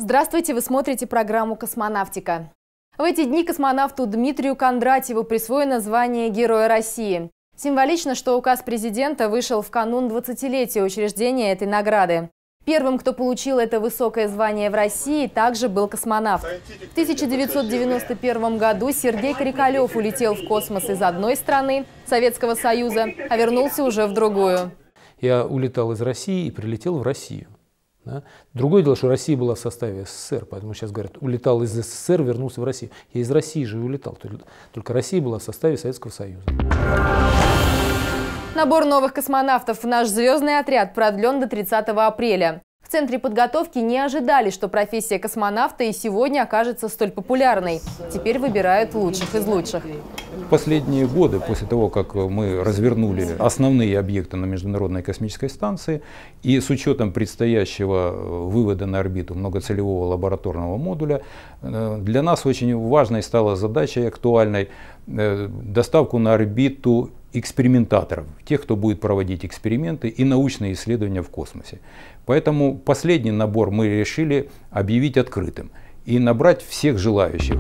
Здравствуйте, вы смотрите программу «Космонавтика». В эти дни космонавту Дмитрию Кондратьеву присвоено звание Героя России. Символично, что указ президента вышел в канун 20-летия учреждения этой награды. Первым, кто получил это высокое звание в России, также был космонавт. В 1991 году Сергей Крикалев улетел в космос из одной страны, Советского Союза, а вернулся уже в другую. Я улетал из России и прилетел в Россию. Да? Другое дело, что Россия была в составе СССР, поэтому сейчас говорят, улетал из СССР, вернулся в Россию. Я из России же и улетал, только Россия была в составе Советского Союза. Набор новых космонавтов в наш звездный отряд продлен до 30 апреля. В Центре подготовки не ожидали, что профессия космонавта и сегодня окажется столь популярной. Теперь выбирают лучших из лучших. Последние годы, после того, как мы развернули основные объекты на Международной космической станции, и с учетом предстоящего вывода на орбиту многоцелевого лабораторного модуля, для нас очень важной стала задача и актуальной доставку на орбиту экспериментаторов, тех, кто будет проводить эксперименты и научные исследования в космосе. Поэтому последний набор мы решили объявить открытым и набрать всех желающих.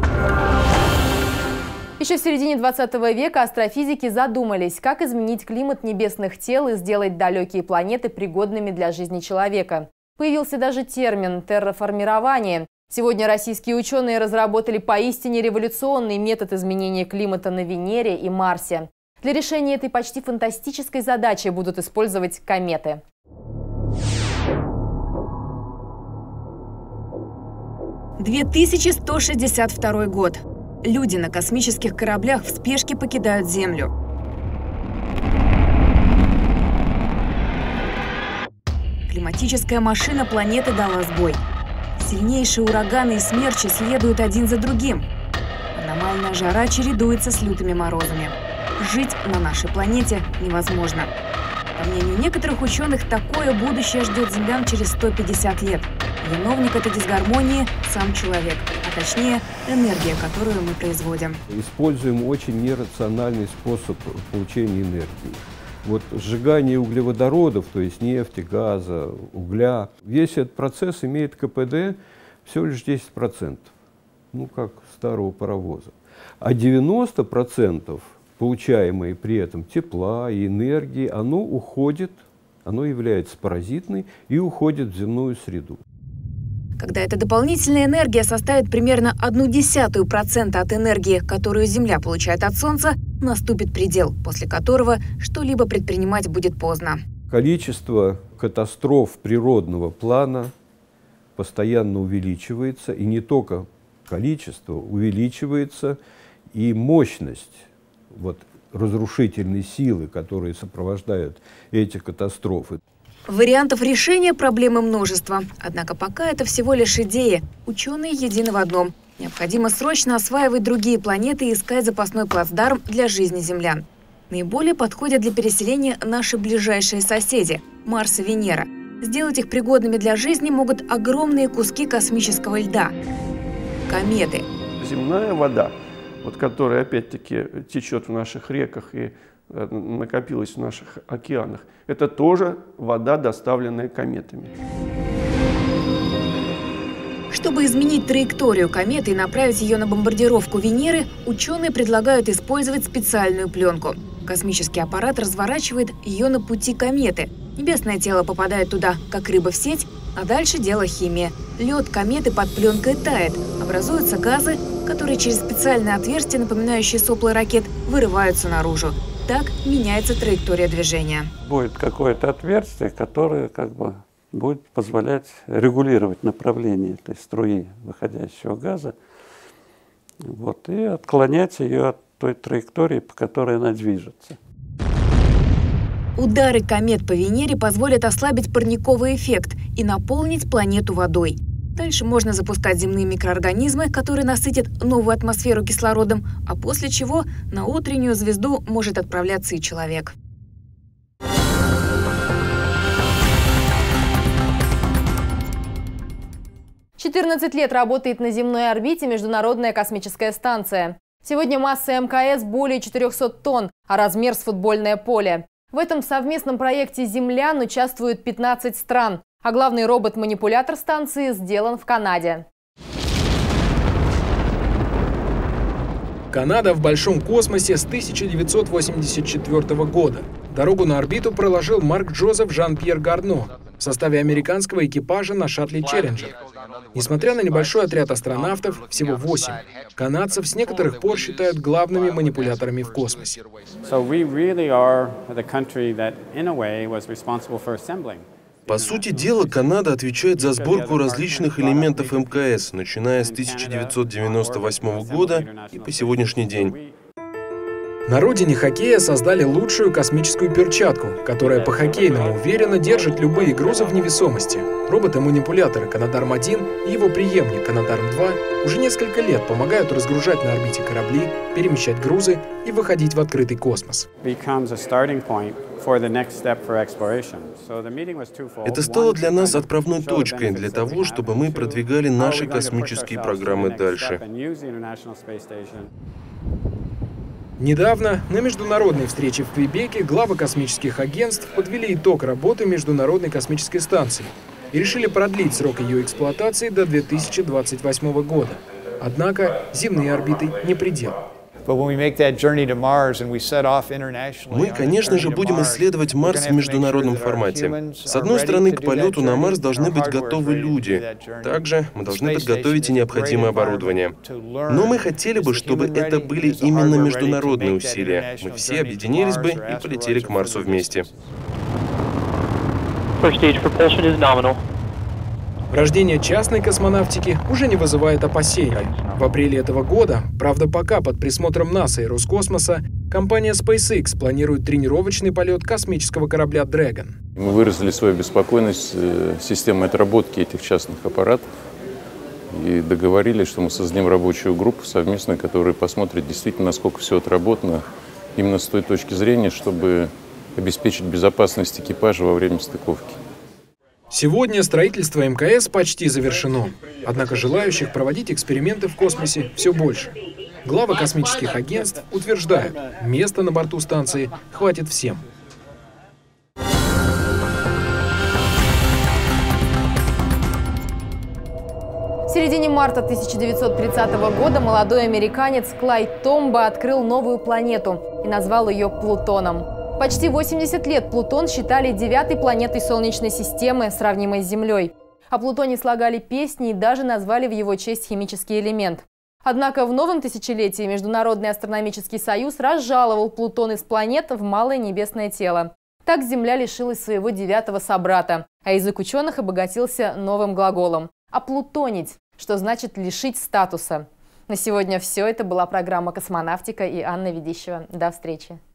Еще в середине 20 века астрофизики задумались, как изменить климат небесных тел и сделать далекие планеты пригодными для жизни человека. Появился даже термин «терраформирование». Сегодня российские ученые разработали поистине революционный метод изменения климата на Венере и Марсе. Для решения этой почти фантастической задачи будут использовать кометы. – 2162 год. Люди на космических кораблях в спешке покидают Землю. Климатическая машина планеты дала сбой. Сильнейшие ураганы и смерчи следуют один за другим. Аномальная жара чередуется с лютыми морозами. Жить на нашей планете невозможно. По мнению некоторых ученых, такое будущее ждет землян через 150 лет. Виновник этой дисгармонии – сам человек, а точнее энергия, которую мы производим. Используем очень нерациональный способ получения энергии. Вот сжигание углеводородов, то есть нефти, газа, угля, весь этот процесс имеет КПД всего лишь 10%, ну как старого паровоза. А 90% получаемое при этом тепла и энергии, оно уходит, оно является паразитной и уходит в земную среду. Когда эта дополнительная энергия составит примерно 0,1% от энергии, которую Земля получает от Солнца, наступит предел, после которого что-либо предпринимать будет поздно. Количество катастроф природного плана постоянно увеличивается, и не только количество, увеличивается и мощность разрушительной силы, которые сопровождают эти катастрофы. Вариантов решения проблемы множество. Однако пока это всего лишь идеи. Ученые едины в одном. Необходимо срочно осваивать другие планеты и искать запасной плацдарм для жизни землян. Наиболее подходят для переселения наши ближайшие соседи – Марс и Венера. Сделать их пригодными для жизни могут огромные куски космического льда – кометы. Земная вода, которая опять-таки течет в наших реках и накопилась в наших океанах, это тоже вода, доставленная кометами. Чтобы изменить траекторию кометы и направить ее на бомбардировку Венеры, ученые предлагают использовать специальную пленку. Космический аппарат разворачивает ее на пути кометы. Небесное тело попадает туда, как рыба в сеть, а дальше дело химия. Лед кометы под пленкой тает, образуются газы, которые через специальное отверстие, напоминающее сопла ракет, вырываются наружу. Так меняется траектория движения. Будет какое-то отверстие, которое будет позволять регулировать направление этой струи выходящего газа, и отклонять ее от той траектории, по которой она движется. Удары комет по Венере позволят ослабить парниковый эффект и наполнить планету водой. Дальше можно запускать земные микроорганизмы, которые насытят новую атмосферу кислородом, а после чего на утреннюю звезду может отправляться и человек. «14 лет работает на земной орбите Международная космическая станция. Сегодня масса МКС более 400 тонн, а размер с футбольное поле. В этом совместном проекте землян участвуют 15 стран. А главный робот-манипулятор станции сделан в Канаде. Канада в большом космосе с 1984 года. Дорогу на орбиту проложил Марк-Джозеф Жан-Пьер Гарно в составе американского экипажа на шаттле «Челленджер». Несмотря на небольшой отряд астронавтов, всего 8, канадцев с некоторых пор считают главными манипуляторами в космосе. По сути дела, Канада отвечает за сборку различных элементов МКС, начиная с 1998 года и по сегодняшний день. На родине хоккея создали лучшую космическую перчатку, которая по-хоккейному уверенно держит любые грузы в невесомости. Роботы-манипуляторы Канадарм-1 и его преемник Канадарм-2 уже несколько лет помогают разгружать на орбите корабли, перемещать грузы и выходить в открытый космос. Это стало для нас отправной точкой для того, чтобы мы продвигали наши космические программы дальше. Недавно на международной встрече в Квебеке главы космических агентств подвели итог работы Международной космической станции и решили продлить срок ее эксплуатации до 2028 года. Однако земные орбиты не предел. Мы, конечно же, будем исследовать Марс в международном формате. С одной стороны, к полету на Марс должны быть готовы люди. Также мы должны подготовить и необходимое оборудование. Но мы хотели бы, чтобы это были именно международные усилия. Мы все объединились бы и полетели к Марсу вместе. Рождение частной космонавтики уже не вызывает опасений. В апреле этого года, правда пока под присмотром НАСА и Роскосмоса, компания SpaceX планирует тренировочный полет космического корабля Dragon. Мы выразили свою беспокойность системой отработки этих частных аппаратов и договорились, что мы создадим рабочую группу совместную, которая посмотрит действительно, насколько все отработано именно с той точки зрения, чтобы обеспечить безопасность экипажа во время стыковки. Сегодня строительство МКС почти завершено. Однако желающих проводить эксперименты в космосе все больше. Главы космических агентств утверждают, места на борту станции хватит всем. В середине марта 1930 года молодой американец Клайд Томбо открыл новую планету и назвал ее Плутоном. Почти 80 лет Плутон считали 9-й планетой Солнечной системы, сравнимой с Землей. О Плутоне слагали песни и даже назвали в его честь химический элемент. Однако в новом тысячелетии Международный астрономический союз разжаловал Плутон из планет в малое небесное тело. Так Земля лишилась своего 9-го собрата, а язык ученых обогатился новым глаголом – «оплутонить», что значит лишить статуса. На сегодня все. Это была программа «Космонавтика» и Анна Ведищева. До встречи.